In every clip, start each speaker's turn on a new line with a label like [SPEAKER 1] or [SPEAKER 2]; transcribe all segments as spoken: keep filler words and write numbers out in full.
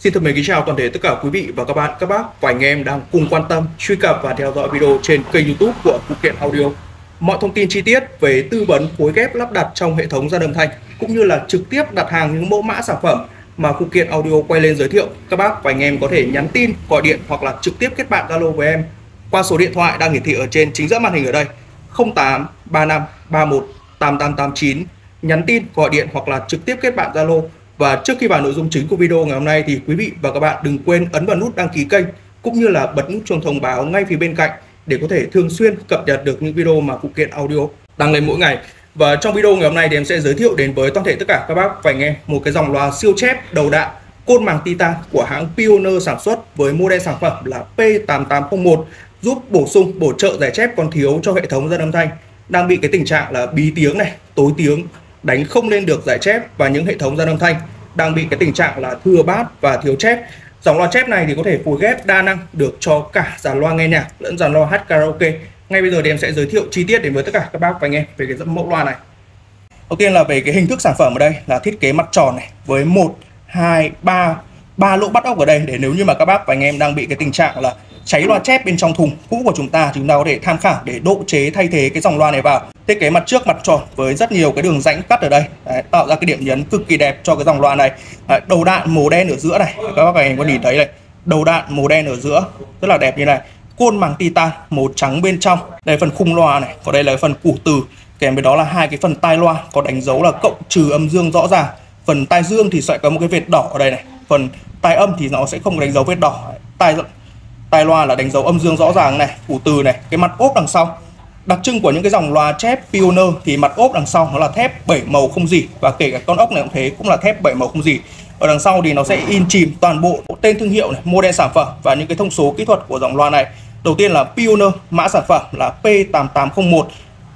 [SPEAKER 1] Xin thân mến kính chào toàn thể tất cả quý vị và các bạn, các bác và anh em đang cùng quan tâm, truy cập và theo dõi video trên kênh YouTube của Phụ Kiện Audio. Mọi thông tin chi tiết về tư vấn phối ghép lắp đặt trong hệ thống gia âm thanh cũng như là trực tiếp đặt hàng những mẫu mã sản phẩm mà Phụ Kiện Audio quay lên giới thiệu, các bác và anh em có thể nhắn tin, gọi điện hoặc là trực tiếp kết bạn Zalo với em qua số điện thoại đang hiển thị ở trên chính giữa màn hình ở đây: không tám ba năm ba một tám tám tám chín. Nhắn tin, gọi điện hoặc là trực tiếp kết bạn Zalo. Và trước khi vào nội dung chính của video ngày hôm nay thì quý vị và các bạn đừng quên ấn vào nút đăng ký kênh cũng như là bật nút chuông thông báo ngay phía bên cạnh để có thể thường xuyên cập nhật được những video mà Phụ Kiện Audio đăng lên mỗi ngày. Và trong video ngày hôm nay thì em sẽ giới thiệu đến với toàn thể tất cả các bác và anh em một cái dòng loa siêu chép đầu đạn côn màng titan của hãng Pioneer sản xuất với model sản phẩm là P tám tám không một, giúp bổ sung bổ trợ giải chép còn thiếu cho hệ thống gia âm thanh đang bị cái tình trạng là bí tiếng này, tối tiếng, đánh không lên được giải chép, và những hệ thống gia âm thanh đang bị cái tình trạng là thừa bát và thiếu chép. Dòng loa chép này thì có thể phối ghép đa năng được cho cả dàn loa nghe nhạc lẫn dàn loa hát karaoke. Ngay bây giờ thì em sẽ giới thiệu chi tiết đến với tất cả các bác và anh em về cái mẫu loa này. Đầu tiên là về cái hình thức sản phẩm ở đây là thiết kế mặt tròn này với một, hai, ba, ba lỗ bắt ốc ở đây, để nếu như mà các bác và anh em đang bị cái tình trạng là cháy loa chép bên trong thùng cũ của chúng ta, chúng ta có thể tham khảo để độ chế thay thế cái dòng loa này vào. Thiết kế mặt trước mặt tròn với rất nhiều cái đường rãnh cắt ở đây. Đấy, tạo ra cái điểm nhấn cực kỳ đẹp cho cái dòng loa này. Đấy, đầu đạn màu đen ở giữa này, các bác và anh em có nhìn thấy này, đầu đạn màu đen ở giữa rất là đẹp như này. Côn màng titan màu trắng bên trong. Đây phần khung loa này, còn đây là phần củ từ, kèm với đó là hai cái phần tai loa có đánh dấu là cộng trừ âm dương rõ ràng. Phần tai dương thì sẽ có một cái vệt đỏ ở đây này, phần tai âm thì nó sẽ không đánh dấu vệt đỏ. Tai tai loa là đánh dấu âm dương rõ ràng này, củ từ này, cái mặt ốp đằng sau. Đặc trưng của những cái dòng loa chép Pioneer thì mặt ốp đằng sau nó là thép bảy màu không rỉ, và kể cả con ốc này cũng thế, cũng là thép bảy màu không rỉ. Ở đằng sau thì nó sẽ in chìm toàn bộ tên thương hiệu này, model sản phẩm và những cái thông số kỹ thuật của dòng loa này. Đầu tiên là Pioneer, mã sản phẩm là P tám tám không một,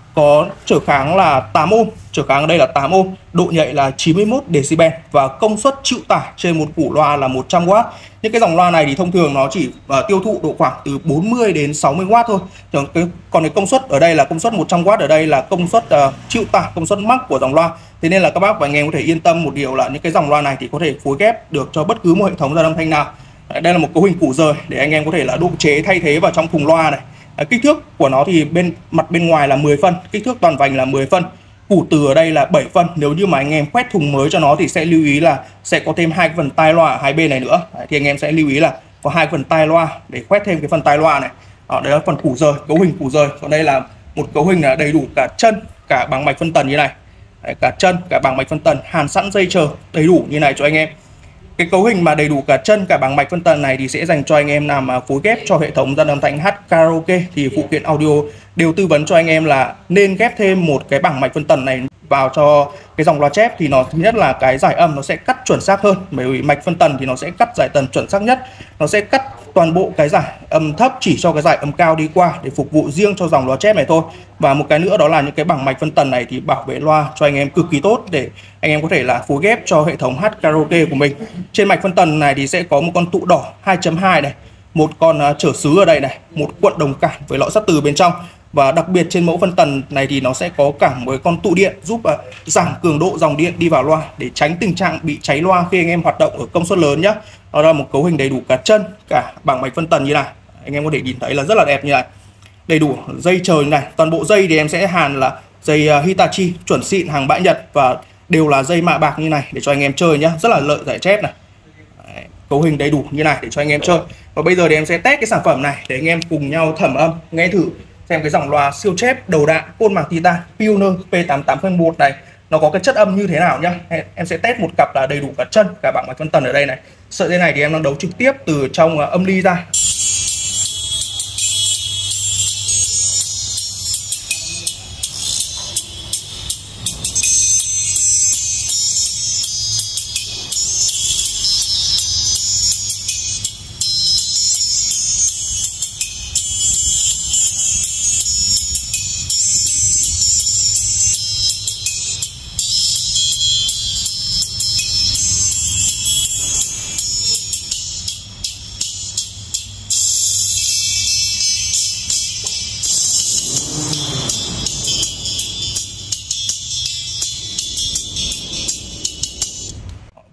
[SPEAKER 1] có trở kháng là tám ohm, trở kháng ở đây là tám ohm, độ nhạy là chín mươi mốt decibel và công suất chịu tải trên một củ loa là một trăm oát. Những cái dòng loa này thì thông thường nó chỉ uh, tiêu thụ độ khoảng từ bốn mươi đến sáu mươi oát thôi. Còn cái, còn cái công suất ở đây là công suất một trăm oát, ở đây là công suất uh, chịu tải, công suất max của dòng loa. Thế nên là các bác và anh em có thể yên tâm một điều là những cái dòng loa này thì có thể phối ghép được cho bất cứ một hệ thống gia âm thanh nào. Đây là một cấu hình củ rời để anh em có thể là độ chế thay thế vào trong thùng loa này. À, kích thước của nó thì bên mặt bên ngoài là mười phân, kích thước toàn vành là mười phân, củ từ ở đây là bảy phân. Nếu như mà anh em quét thùng mới cho nó thì sẽ lưu ý là sẽ có thêm hai phần tai loa ở hai bên này nữa. Đấy, thì anh em sẽ lưu ý là có hai phần tai loa để quét thêm cái phần tai loa này. Đó, đây là phần củ rời, cấu hình củ rời. Còn đây là một cấu hình là đầy đủ cả chân, cả bằng mạch phân tần như này. Đấy, cả chân, cả bằng mạch phân tần, hàn sẵn dây chờ đầy đủ như này cho anh em. Cái cấu hình mà đầy đủ cả chân cả bằng mạch phân tần này thì sẽ dành cho anh em nào mà phối ghép cho hệ thống gia âm thanh hát karaoke, thì Phụ Kiện Audio đều tư vấn cho anh em là nên ghép thêm một cái bằng mạch phân tần này vào cho cái dòng loa chép. Thì nó thứ nhất là cái giải âm nó sẽ cắt chuẩn xác hơn, bởi vì mạch phân tần thì nó sẽ cắt giải tần chuẩn xác nhất, nó sẽ cắt toàn bộ cái giải âm thấp chỉ cho cái giải âm cao đi qua để phục vụ riêng cho dòng loa chép này thôi. Và một cái nữa đó là những cái bằng mạch phân tần này thì bảo vệ loa cho anh em cực kỳ tốt để anh em có thể là phối ghép cho hệ thống hát karaoke của mình. Trên mạch phân tần này thì sẽ có một con tụ đỏ hai chấm hai này, một con uh, trở xứ ở đây này, một cuộn đồng cản với lọ sắt từ bên trong. Và đặc biệt trên mẫu phân tần này thì nó sẽ có cả một con tụ điện giúp uh, giảm cường độ dòng điện đi vào loa để tránh tình trạng bị cháy loa khi anh em hoạt động ở công suất lớn nhé. Đó là một cấu hình đầy đủ cả chân cả bằng mạch phân tần như này, anh em có thể nhìn thấy là rất là đẹp như này. Đầy đủ dây chờ như này, toàn bộ dây thì em sẽ hàn là dây uh, Hitachi chuẩn xịn hàng bãi Nhật và đều là dây mạ bạc như này để cho anh em chơi nhá, rất là lợi giải chép này. Đấy, cấu hình đầy đủ như này để cho anh em chơi. Và bây giờ thì em sẽ test cái sản phẩm này để anh em cùng nhau thẩm âm nghe thử xem cái dòng loa siêu chép đầu đạn côn màng titan Pioneer P tám tám không một này nó có cái chất âm như thế nào nhá. Em sẽ test một cặp là đầy đủ cả chân cả bằng mạch phân tần ở đây này. Sợi dây này thì em đang đấu trực tiếp từ trong âm ly ra.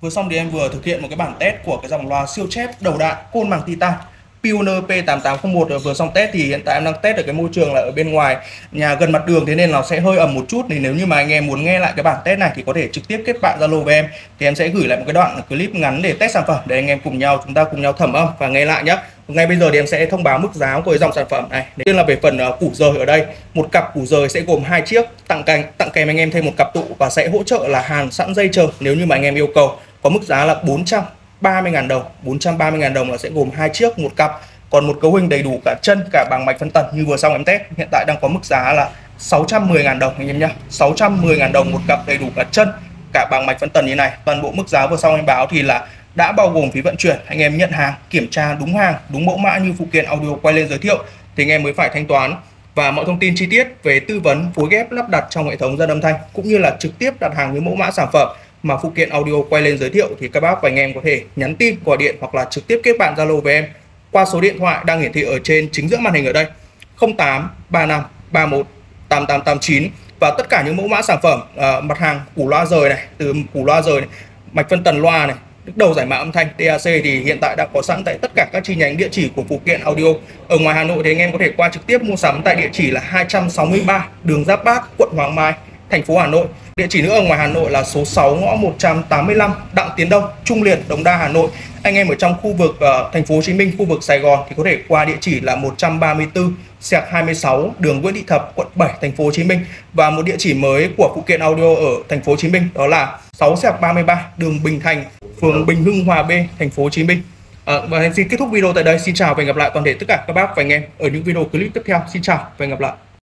[SPEAKER 1] Vừa xong thì em vừa thực hiện một cái bản test của cái dòng loa siêu chép đầu đạn côn bằng titan Pioneer P tám tám không một. Vừa xong test thì hiện tại em đang test ở cái môi trường là ở bên ngoài nhà gần mặt đường, thế nên nó sẽ hơi ẩm một chút. Thì nếu như mà anh em muốn nghe lại cái bản test này thì có thể trực tiếp kết bạn Zalo với em, thì em sẽ gửi lại một cái đoạn clip ngắn để test sản phẩm để anh em cùng nhau chúng ta cùng nhau thẩm âm và nghe lại nhé. Ngay bây giờ thì em sẽ thông báo mức giá của cái dòng sản phẩm này. Đầu tiên là về phần uh, củ rời. Ở đây một cặp củ rời sẽ gồm hai chiếc, tặng kèm tặng kèm anh em thêm một cặp tụ và sẽ hỗ trợ là hàn sẵn dây chờ nếu như mà anh em yêu cầu. Có mức giá là bốn trăm ba mươi nghìn đồng. bốn trăm ba mươi nghìn đồng là sẽ gồm hai chiếc một cặp. Còn một cấu hình đầy đủ cả chân cả bằng mạch phân tần như vừa xong em test, hiện tại đang có mức giá là sáu trăm mười nghìn đồng anh em nhé. sáu trăm mười nghìn đồng một cặp đầy đủ cả chân cả bằng mạch phân tần như này. Toàn bộ mức giá vừa xong em báo thì là đã bao gồm phí vận chuyển. Anh em nhận hàng, kiểm tra đúng hàng, đúng mẫu mã như phụ kiện audio quay lên giới thiệu thì anh em mới phải thanh toán. Và mọi thông tin chi tiết về tư vấn, phối ghép, lắp đặt trong hệ thống gia âm thanh cũng như là trực tiếp đặt hàng với mẫu mã sản phẩm mà phụ kiện audio quay lên giới thiệu thì các bác và anh em có thể nhắn tin, gọi điện hoặc là trực tiếp kết bạn Zalo với em qua số điện thoại đang hiển thị ở trên chính giữa màn hình ở đây, không tám ba năm ba mốt tám tám tám chín. Và tất cả những mẫu mã sản phẩm uh, mặt hàng củ loa rời này, từ củ loa rời này, mạch phân tần loa này, đứt đầu giải mã âm thanh tê a xê thì hiện tại đã có sẵn tại tất cả các chi nhánh địa chỉ của phụ kiện audio. Ở ngoài Hà Nội thì anh em có thể qua trực tiếp mua sắm tại địa chỉ là hai trăm sáu mươi ba đường Giáp Bát, quận Hoàng Mai, thành phố Hà Nội. Địa chỉ nữa ở ngoài Hà Nội là số sáu ngõ một trăm tám mươi lăm Đặng Tiến Đông, Trung Liệt, Đống Đa, Hà Nội. Anh em ở trong khu vực uh, thành phố Hồ Chí Minh, khu vực Sài Gòn thì có thể qua địa chỉ là một trăm ba mươi tư xẹt hai mươi sáu đường Nguyễn Thị Thập, quận bảy, thành phố Hồ Chí Minh. Và một địa chỉ mới của phụ kiện audio ở thành phố Hồ Chí Minh đó là sáu xẹt ba mươi ba đường Bình Thành, phường Bình Hưng, Hòa B, thành phố Hồ Chí Minh. À, và em xin kết thúc video tại đây. Xin chào và hẹn gặp lại toàn thể tất cả các bác và anh em ở những video clip tiếp theo. Xin chào và hẹn gặp lại.